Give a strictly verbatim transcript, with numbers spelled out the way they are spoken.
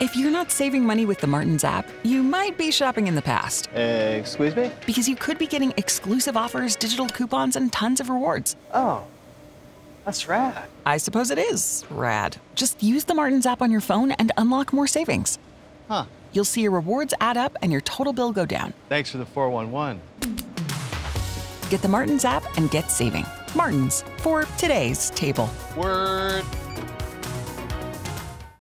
If you're not saving money with the Martins app, you might be shopping in the past. Uh, excuse me? Because you could be getting exclusive offers, digital coupons, and tons of rewards. Oh, that's rad. I suppose it is rad. Just use the Martins app on your phone and unlock more savings. Huh. You'll see your rewards add up and your total bill go down. Thanks for the four one one. Get the Martins app and get saving. Martins, for today's table. Word.